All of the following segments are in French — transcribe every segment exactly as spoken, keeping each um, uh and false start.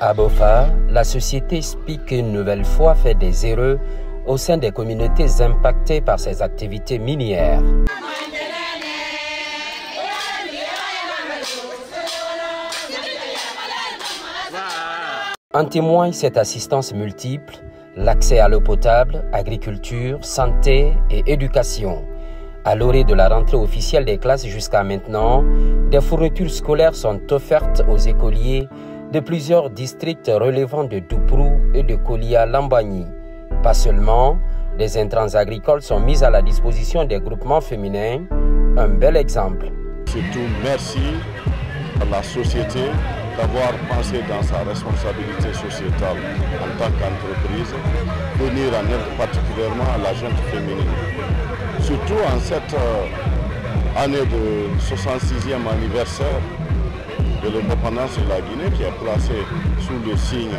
À Bofa, la société S P I C une nouvelle fois fait des erreurs au sein des communautés impactées par ces activités minières. En témoigne cette assistance multiple, l'accès à l'eau potable, agriculture, santé et éducation. À l'orée de la rentrée officielle des classes jusqu'à maintenant, des fournitures scolaires sont offertes aux écoliers de plusieurs districts relevant de Douprou et de Kolia-Lambani. Pas seulement, des intrants agricoles sont mis à la disposition des groupements féminins, un bel exemple. Surtout, merci à la société d'avoir pensé dans sa responsabilité sociétale en tant qu'entreprise, venir en aide particulièrement à la gente féminine. Surtout en cette année de soixante-sixième anniversaire de l'indépendance de la Guinée qui est placée sous le signe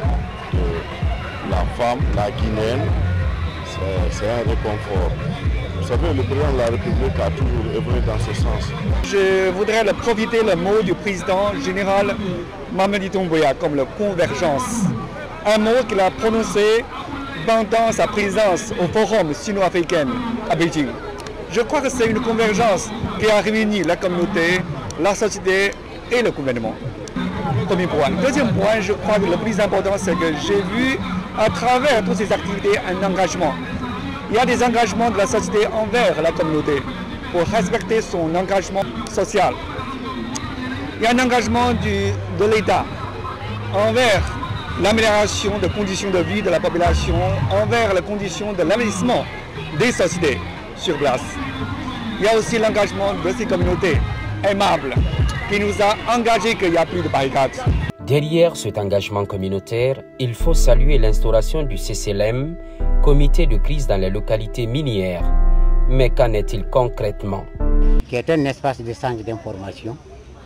de la femme, la guinéenne, c'est un réconfort. Vous savez, le président de la République a toujours œuvré dans ce sens. Je voudrais le profiter le mot du président général Mamadi Doumbouya comme la convergence. Un mot qu'il a prononcé pendant sa présence au forum sino-africain à Beijing. Je crois que c'est une convergence qui a réuni la communauté, la société et le gouvernement. Premier point. Deuxième point, je crois que le plus important, c'est que j'ai vu à travers toutes ces activités un engagement. Il y a des engagements de la société envers la communauté pour respecter son engagement social. Il y a un engagement du, de l'État envers l'amélioration des conditions de vie de la population, envers les conditions de l'investissement des sociétés sur place. Il y a aussi l'engagement de ces communautés aimables qui nous a engagés qu'il n'y a plus de barricades. Derrière cet engagement communautaire, il faut saluer l'instauration du C C L M, comité de crise dans les localités minières. Mais qu'en est-il concrètement? Qui est un espace d'échange d'informations,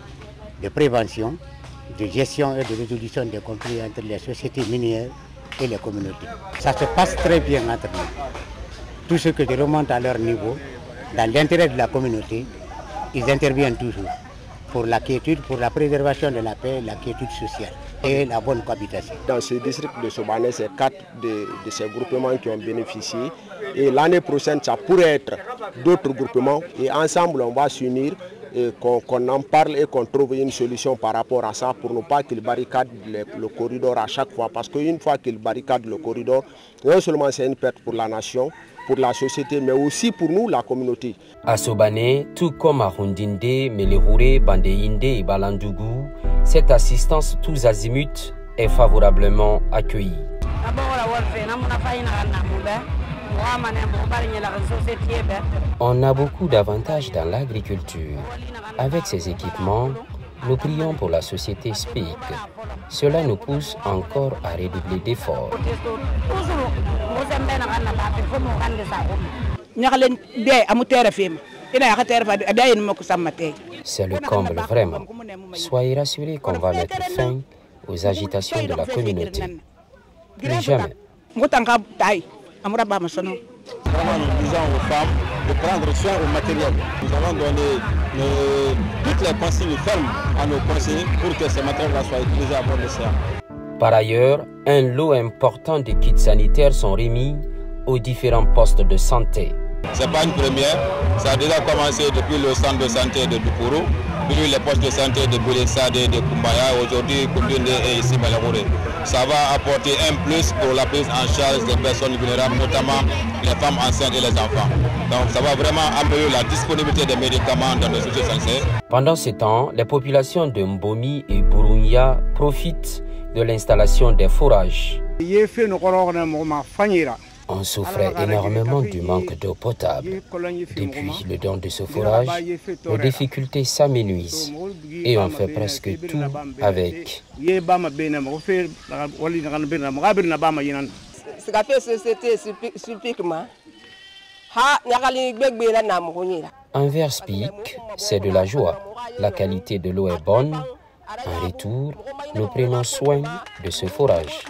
de prévention, de gestion et de résolution des conflits entre les sociétés minières et les communautés. Ça se passe très bien entre nous. Tout ce que je remonte à leur niveau, dans l'intérêt de la communauté, ils interviennent toujours pour la quiétude, pour la préservation de la paix, la quiétude sociale et la bonne cohabitation. Dans ce district de Sobané, c'est quatre de, de ces groupements qui ont bénéficié. Et l'année prochaine, ça pourrait être d'autres groupements. Et ensemble, on va s'unir, qu'on qu'on en parle et qu'on trouve une solution par rapport à ça pour ne pas qu'ils barricadent le, le corridor à chaque fois. Parce qu'une fois qu'ils barricadent le corridor, non seulement c'est une perte pour la nation, pour la société, mais aussi pour nous, la communauté. À Sobané, tout comme à Rundinde, Melerouré, Bandéinde et Balandougou, cette assistance tous azimuts est favorablement accueillie. On a beaucoup d'avantages dans l'agriculture. Avec ces équipements, nous prions pour la société S P I C. Cela nous pousse encore à redoubler d'efforts. C'est le comble vraiment. Soyez rassurés qu'on va mettre fin aux agitations de la communauté. Plus jamais. Vraiment, nous disons aux femmes de prendre soin au matériel. Nous avons donné euh, toutes les consignes fermes à nos conseillers pour que ce matériel soit utilisé à bon escient. Par ailleurs, un lot important de kits sanitaires sont remis aux différents postes de santé. Ce n'est pas une première, ça a déjà commencé depuis le centre de santé de Doupourou, puis les postes de santé de Boulessade et de Kumbaya, aujourd'hui Koundinde et ici Melerouré. Ça va apporter un plus pour la prise en charge des personnes vulnérables, notamment les femmes enceintes et les enfants. Donc ça va vraiment améliorer la disponibilité des médicaments dans nos sociétés sanitaires. Pendant ce temps, les populations de Mbomi et Burunya profitent de l'installation des forages. On souffrait énormément du manque d'eau potable. Depuis le don de ce forage, nos difficultés s'amenuisent et on fait presque tout avec. Envers S P I C, c'est de la joie. La qualité de l'eau est bonne. En retour, nous prenons soin de ce forage.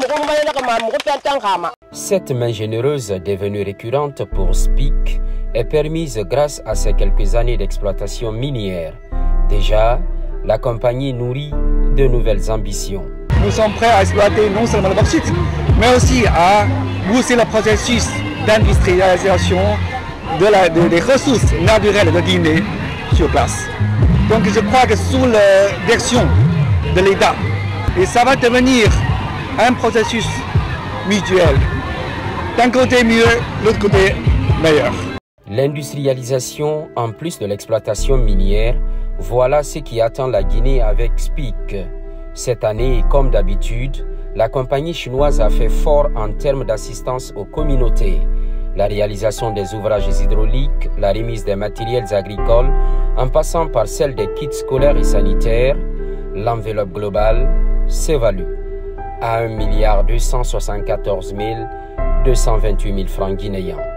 Cette main généreuse devenue récurrente pour S P I C est permise grâce à ces quelques années d'exploitation minière. Déjà, la compagnie nourrit de nouvelles ambitions. nous sommes prêts à exploiter non seulement la bauxite, mais aussi à pousser le processus d'industrialisation de la, de, des ressources naturelles de Guinée sur place. Donc je crois que sous la direction de l'État, et ça va devenir un processus mutuel. D'un côté mieux, de l'autre côté meilleur. L'industrialisation, en plus de l'exploitation minière, voilà ce qui attend la Guinée avec S P I C. Cette année, comme d'habitude, la compagnie chinoise a fait fort en termes d'assistance aux communautés. La réalisation des ouvrages hydrauliques, la remise des matériels agricoles, en passant par celle des kits scolaires et sanitaires, l'enveloppe globale s'évalue à un milliard deux cent soixante-quatorze mille deux cent vingt-huit mille francs guinéens.